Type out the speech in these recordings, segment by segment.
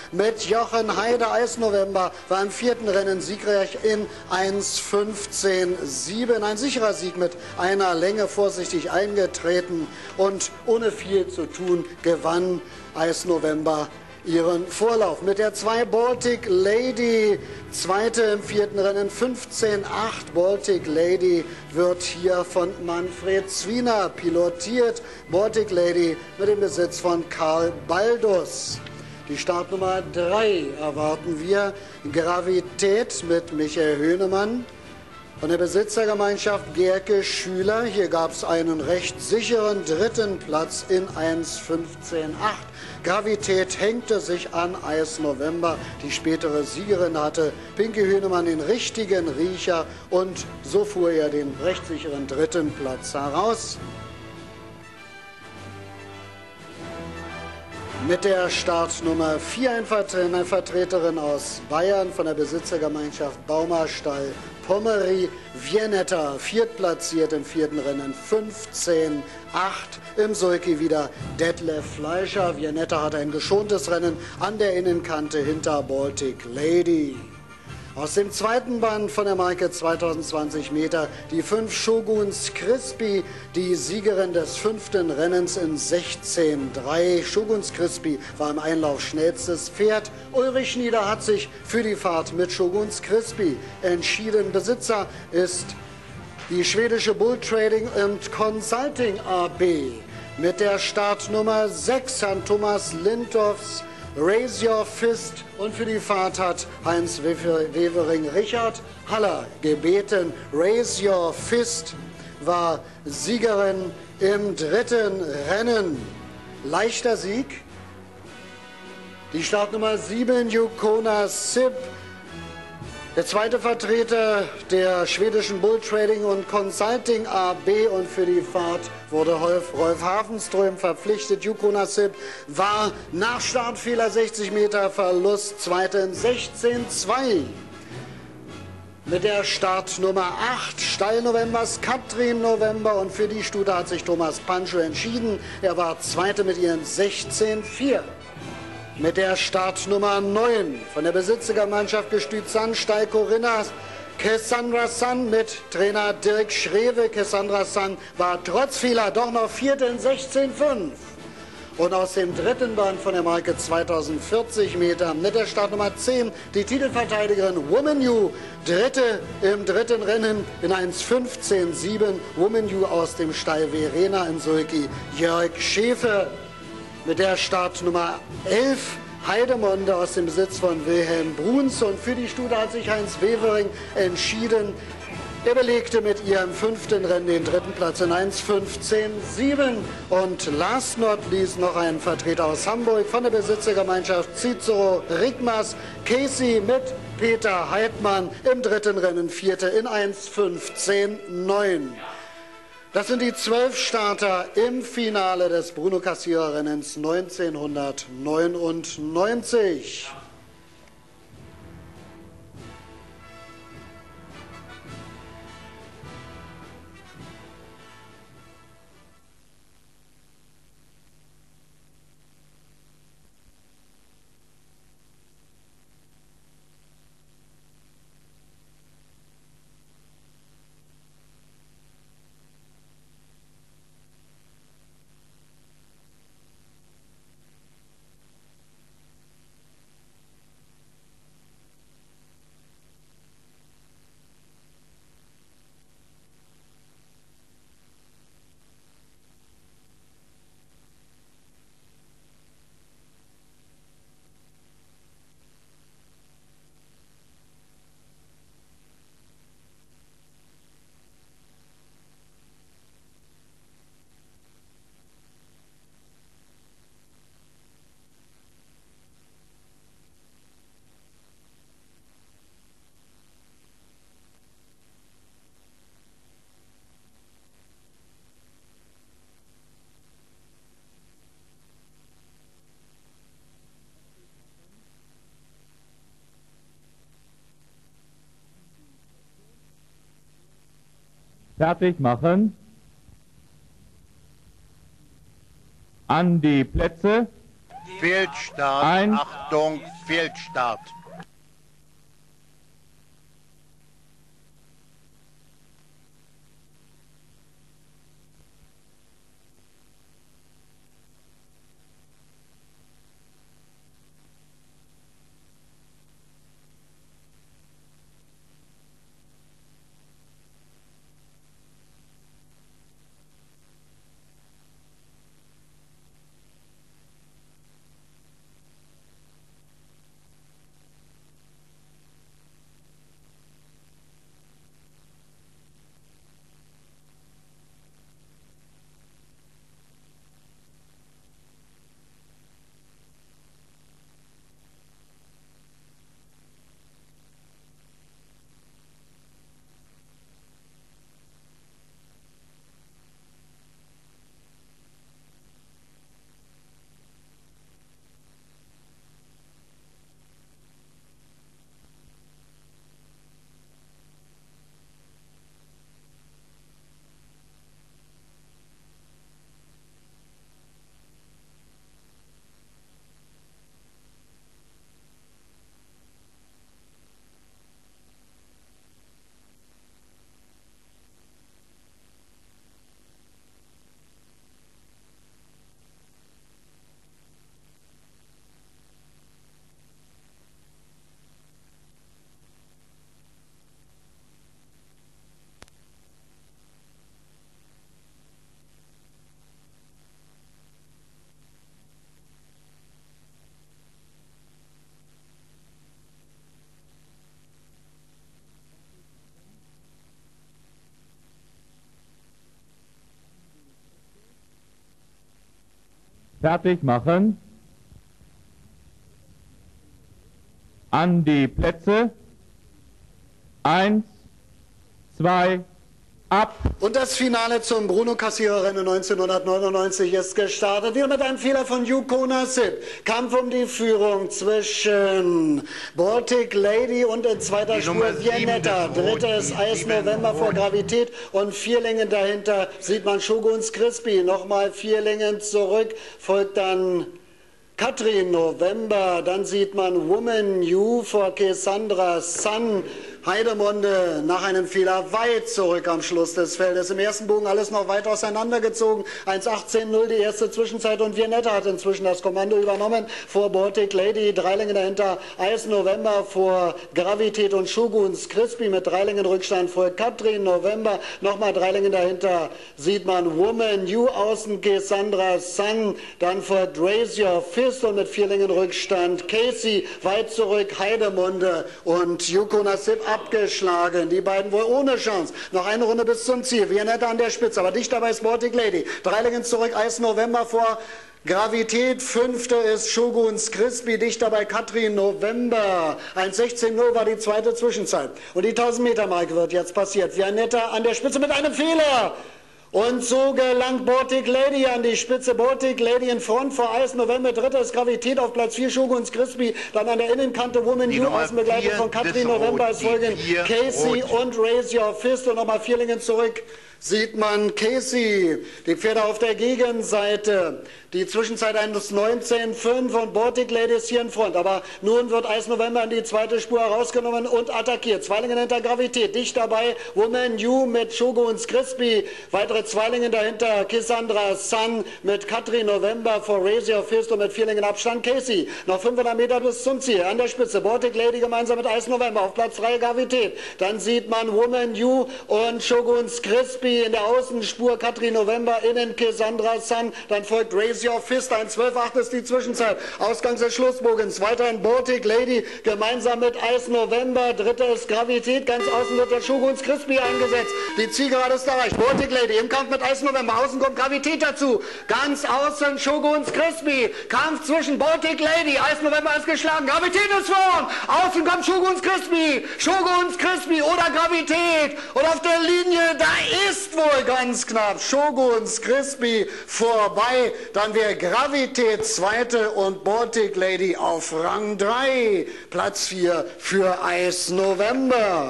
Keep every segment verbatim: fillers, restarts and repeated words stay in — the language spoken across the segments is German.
mit Jochen Heide. Eisnovember war im vierten Rennen siegreich in eins fünfzehn sieben. Ein sicherer Sieg mit einer Länge, vorsichtig eingetreten und ohne viel zu tun gewann Eisnovember ihren Vorlauf. Mit der zwei Baltic Lady, zweite im vierten Rennen, fünfzehn acht. Baltic Lady wird hier von Manfred Zwiener pilotiert. Baltic Lady mit dem Besitz von Karl Baldus. Die Startnummer drei erwarten wir. Gravität mit Michael Höhnemann. Von der Besitzergemeinschaft Gerke Schüler. Hier gab es einen recht sicheren dritten Platz in eins fünfzehn acht. Gravität hängte sich an Eisnovember. Die spätere Siegerin hatte Pinke Höhnemann den richtigen Riecher und so fuhr er den recht sicheren dritten Platz heraus. Mit der Startnummer vier eine Vertreterin aus Bayern von der Besitzergemeinschaft Baumerstall Pommery, Viennetta, viertplatziert im vierten Rennen, fünfzehn acht. Im Sulky wieder Detlef Fleischer. Viennetta hat ein geschontes Rennen an der Innenkante hinter Baltic Lady. Aus dem zweiten Band von der Marke zweitausendzwanzig Meter die fünf Shoguns Crispy, die Siegerin des fünften Rennens in sechzehn drei. Shoguns Crispy war im Einlauf schnellstes Pferd. Ulrich Schnieder hat sich für die Fahrt mit Shoguns Crispy entschieden. Besitzer ist die schwedische Bull Trading und Consulting A B. Mit der Startnummer sechs Herrn Thomas Lindorfs Raise Your Fist, und für die Fahrt hat Heinz Wevering Richard Haller gebeten. Raise Your Fist war Siegerin im dritten Rennen. Leichter Sieg. Die Startnummer sieben Yukona Sip. Der zweite Vertreter der schwedischen Bull Trading und Consulting A B, und für die Fahrt wurde Rolf, Rolf Hafenström verpflichtet. Yukona Sip war nach Startfehler sechzig Meter Verlust Zweite in sechzehn zwei. Mit der Startnummer acht Stall Novembers Katrin November, und für die Stute hat sich Thomas Pancho entschieden. Er war Zweite mit ihren sechzehn vier. Mit der Startnummer neun von der Besitzergemeinschaft Gestüt San, Stall Corinna, Cassandra Sun mit Trainer Dirk Schrewe. Cassandra Sun war trotz Fehler doch noch Vierte in sechzehn fünf. Und aus dem dritten Band von der Marke zweitausendvierzig Meter mit der Startnummer zehn die Titelverteidigerin Woman You, Dritte im dritten Rennen in eins fünfzehn sieben. Woman You aus dem Stall Verena in Sulky, Jörg Schäfer. Mit der Startnummer elf Heidemonde aus dem Besitz von Wilhelm Bruns, und für die Stute hat sich Heinz Wevering entschieden. Er belegte mit ihrem fünften Rennen den dritten Platz in eins fünfzehn sieben. Und last not least noch ein Vertreter aus Hamburg von der Besitzergemeinschaft Cicero Rigmas, Casey mit Peter Heidmann im dritten Rennen Vierte in eins fünfzehn neun. Das sind die zwölf Starter im Finale des Bruno Cassirer Rennens neunzehnhundertneunundneunzig. Fertig machen. An die Plätze. Fehlstart, Eins. Achtung, Fehlstart. Fertig machen. An die Plätze. Eins, zwei, ab. Und das Finale zum Bruno-Kassierer-Rennen neunzehnhundertneunundneunzig ist gestartet. Wieder mit einem Fehler von Yuko Nassib. Kampf um die Führung zwischen Baltic Lady und in zweiter Die Spur Nummer sieben Viennetta. des Rot, Drittes die Eis sieben November vor Rot. Gravität und Vierlingen dahinter sieht man Shoguns Crispy. Nochmal Vierlingen zurück, folgt dann Katrin November, dann sieht man Woman You vor Cassandra Sun. Heidemunde nach einem Fehler weit zurück am Schluss des Feldes. Im ersten Bogen alles noch weit auseinandergezogen. eins achtzehn null die erste Zwischenzeit und Viennetta hat inzwischen das Kommando übernommen vor Baltic Lady. Dreilingen dahinter Eis November vor Gravität und Shoguns Crispy mit Dreilingen Rückstand vor Katrin November. Nochmal Dreilingen dahinter sieht man Woman You außen Cassandra Sun. Dann vor Drazier Fist und mit Vierlingen Rückstand Casey weit zurück Heidemunde und Yuko Nassib abgeschlagen. Die beiden wohl ohne Chance. Noch eine Runde bis zum Ziel. Viennetta an der Spitze, aber dicht dabei ist Baltic Lady. Dreilingen zurück, Eis November vor Gravität. Fünfte ist Shoguns Crispy, dicht dabei Katrin November. eins sechzehn null war die zweite Zwischenzeit. Und die tausend Meter Marke wird jetzt passiert. Viennetta an der Spitze mit einem Fehler. Und so gelangt Baltic Lady an die Spitze. Baltic Lady in Front vor Eis November. Dritter ist Gravität auf Platz vier. Shoguns Crispy. Dann an der Innenkante Woman Die You. Nummer Außenbegleitung vier von Katrin des November. Rot, Es die folgen vier Casey Rot. und Raise Your Fist. Und nochmal Vierlingen zurück. Sieht man Casey, die Pferde auf der Gegenseite. Die Zwischenzeit eines neunzehn fünf und Baltic Lady ist hier in Front. Aber nun wird Eis November in die zweite Spur herausgenommen und attackiert. Zweilingen hinter Gravität. Dicht dabei Woman You mit Shoguns Crispy. Weitere Zweilingen dahinter Cassandra Sun mit Katrin November vor Raise Your Fist und mit Vierlingen Abstand Casey. Noch fünfhundert Meter bis zum Ziel. An der Spitze Baltic Lady gemeinsam mit Eis November auf Platz drei Gravität. Dann sieht man Woman You und Shoguns Crispy in der Außenspur. Katrin November innen Cassandra Sun. Dann folgt Raise Your Fist. ein zwölf acht ist die Zwischenzeit. Ausgangs des Schlussbogens. Weiterhin Baltic Lady gemeinsam mit Eis November. Dritte ist Gravität. Ganz außen wird der Shoguns Crispy eingesetzt. Die Zielgerade ist erreicht. Baltic Lady im Kampf mit Eis November. Außen kommt Gravität dazu. Ganz außen Shoguns Crispy. Kampf zwischen Baltic Lady. Eis November ist geschlagen. Gravität ist vorn. Außen kommt Shoguns Crispy. Shoguns Crispy oder Gravität. Und auf der Linie, da ist wohl ganz knapp Shoguns Crispy vorbei. Dann wäre Gravität zweite und Baltic Lady auf Rang drei. Platz vier für Eis November.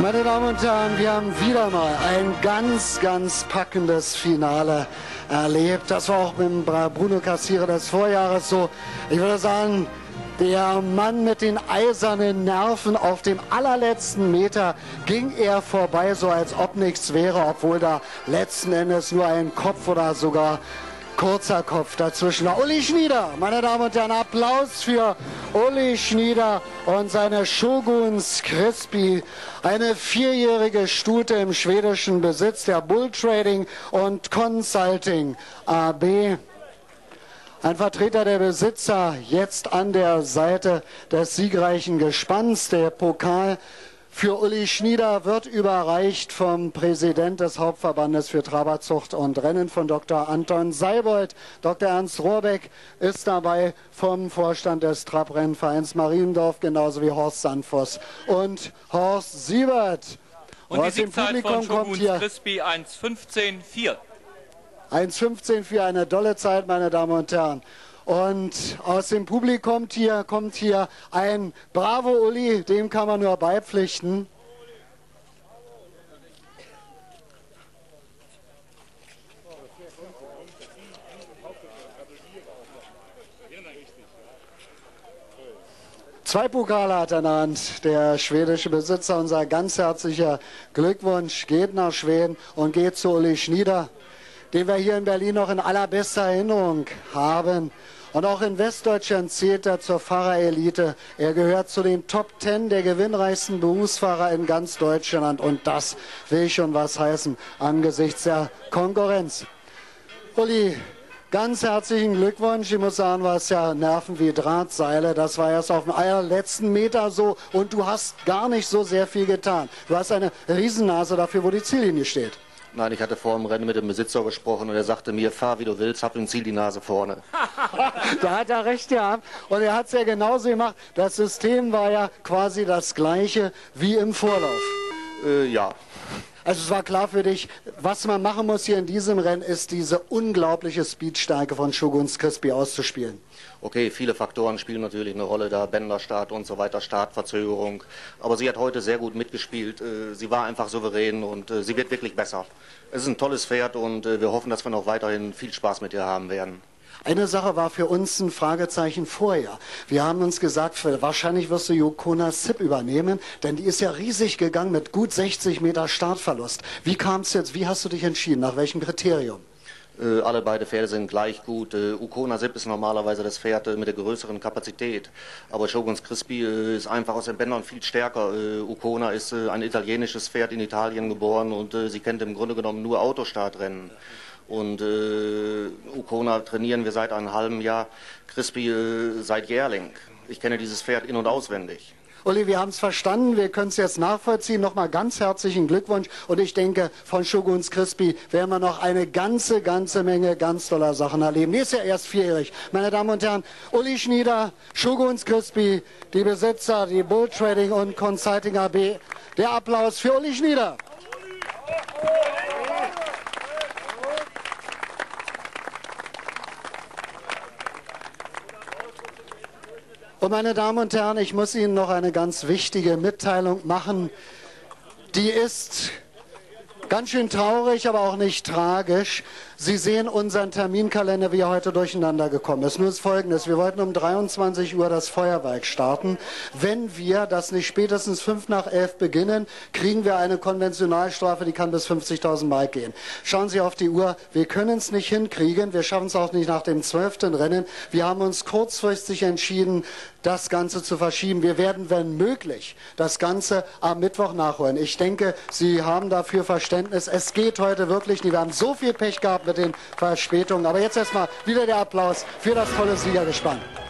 Meine Damen und Herren, wir haben wieder mal ein ganz, ganz packendes Finale erlebt. Das war auch mit dem Bruno Cassirer des Vorjahres so. Ich würde sagen, der Mann mit den eisernen Nerven, auf dem allerletzten Meter ging er vorbei, so als ob nichts wäre, obwohl da letzten Endes nur ein Kopf oder sogar kurzer Kopf dazwischen war. Uli Schnieder, meine Damen und Herren, Applaus für Uli Schnieder und seine Shoguns Crispy. Eine vierjährige Stute im schwedischen Besitz der Bull Trading und Consulting A B. Ein Vertreter der Besitzer jetzt an der Seite des siegreichen Gespanns. Der Pokal für Uli Schnieder wird überreicht vom Präsident des Hauptverbandes für Traberzucht und Rennen, von Doktor Anton Seibold. Doktor Ernst Rohrbeck ist dabei vom Vorstand des Trabrennvereins Mariendorf, genauso wie Horst Sandvoss und Horst Siebert. Und die Siegzeit von Shoguns Crispy eins fünfzehn vier. eins fünfzehn für eine dolle Zeit, meine Damen und Herren. Und aus dem Publikum hier kommt hier ein Bravo Uli, dem kann man nur beipflichten. Zwei Pokale hat er in der Hand, der schwedische Besitzer. Unser ganz herzlicher Glückwunsch geht nach Schweden und geht zu Uli Schnieder, den wir hier in Berlin noch in allerbester Erinnerung haben. Und auch in Westdeutschland zählt er zur Fahrerelite. Er gehört zu den Top Ten der gewinnreichsten Berufsfahrer in ganz Deutschland. Und das will schon was heißen angesichts der Konkurrenz. Uli, ganz herzlichen Glückwunsch. Ich muss sagen, du hast ja Nerven wie Drahtseile. Das war erst auf dem allerletzten Meter so. Und du hast gar nicht so sehr viel getan. Du hast eine Riesennase dafür, wo die Ziellinie steht. Nein, ich hatte vor dem Rennen mit dem Besitzer gesprochen und er sagte mir, fahr wie du willst, hab im Ziel die Nase vorne. Da hat er recht gehabt. Und er hat es ja genauso gemacht. Das System war ja quasi das gleiche wie im Vorlauf. Äh, ja. Also es war klar für dich, was man machen muss hier in diesem Rennen, ist diese unglaubliche Speedstärke von Shoguns Crispy auszuspielen. Okay, viele Faktoren spielen natürlich eine Rolle da, Bänderstart und so weiter, Startverzögerung. Aber sie hat heute sehr gut mitgespielt. Sie war einfach souverän und sie wird wirklich besser. Es ist ein tolles Pferd und wir hoffen, dass wir noch weiterhin viel Spaß mit ihr haben werden. Eine Sache war für uns ein Fragezeichen vorher. Wir haben uns gesagt, wahrscheinlich wirst du Jokona Zip übernehmen, denn die ist ja riesig gegangen mit gut sechzig Meter Startverlust. Wie kam es jetzt, wie hast du dich entschieden, nach welchem Kriterium? Äh, alle beide Pferde sind gleich gut. Äh, Ukona Zip ist normalerweise das Pferd äh, mit der größeren Kapazität. Aber Shoguns Crispy äh, ist einfach aus den Bändern viel stärker. Äh, Ukona ist äh, ein italienisches Pferd, in Italien geboren und äh, sie kennt im Grunde genommen nur Autostartrennen. Und äh, Ukona trainieren wir seit einem halben Jahr, Crispy äh, seit Jährling. Ich kenne dieses Pferd in- und auswendig. Uli, wir haben es verstanden, wir können es jetzt nachvollziehen. Nochmal ganz herzlichen Glückwunsch. Und ich denke, von Shoguns Crispy werden wir noch eine ganze, ganze Menge ganz toller Sachen erleben. Die ist ja erst vierjährig. Meine Damen und Herren, Uli Schnieder, Shoguns Crispy, die Besitzer, die Bull Trading und Consulting A B. Der Applaus für Uli Schnieder. Und meine Damen und Herren, ich muss Ihnen noch eine ganz wichtige Mitteilung machen. Die ist ganz schön traurig, aber auch nicht tragisch. Sie sehen unseren Terminkalender, wie er heute durcheinander gekommen ist. Nur das Folgendes: Wir wollten um dreiundzwanzig Uhr das Feuerwerk starten. Wenn wir das nicht spätestens fünf nach elf beginnen, kriegen wir eine Konventionalstrafe, die kann bis fünfzigtausend Mark gehen. Schauen Sie auf die Uhr. Wir können es nicht hinkriegen. Wir schaffen es auch nicht nach dem zwölften Rennen. Wir haben uns kurzfristig entschieden, das Ganze zu verschieben. Wir werden, wenn möglich, das Ganze am Mittwoch nachholen. Ich denke, Sie haben dafür Verständnis. Es geht heute wirklich nicht. Wir haben so viel Pech gehabt mit den Verspätungen. Aber jetzt erstmal wieder der Applaus für das tolle Siegergespann.